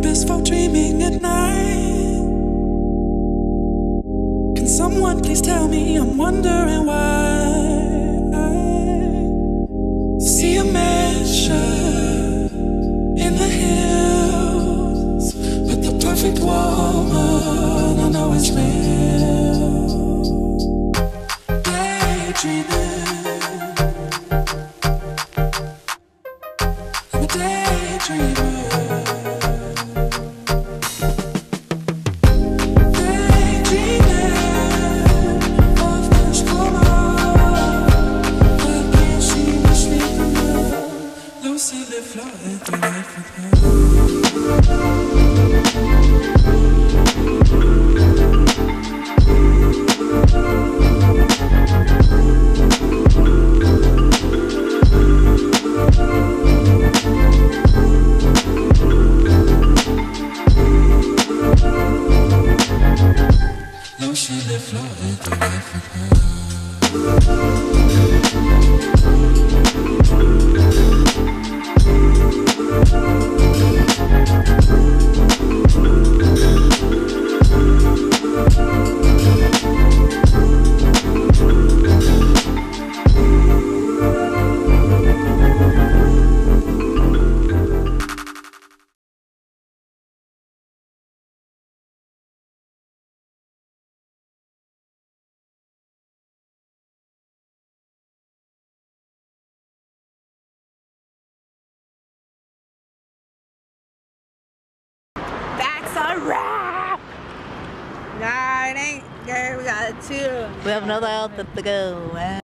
blissful dreaming at night. Can someone please tell me? I'm wondering why. I see a mansion in the hills, but the perfect woman, I know it's real. Daydreaming, I'm a daydreamer. Floating through life with her. Lucy lived floating through life with her. That's a wrap! Nah, it ain't. There we got two. We have another outfit to go.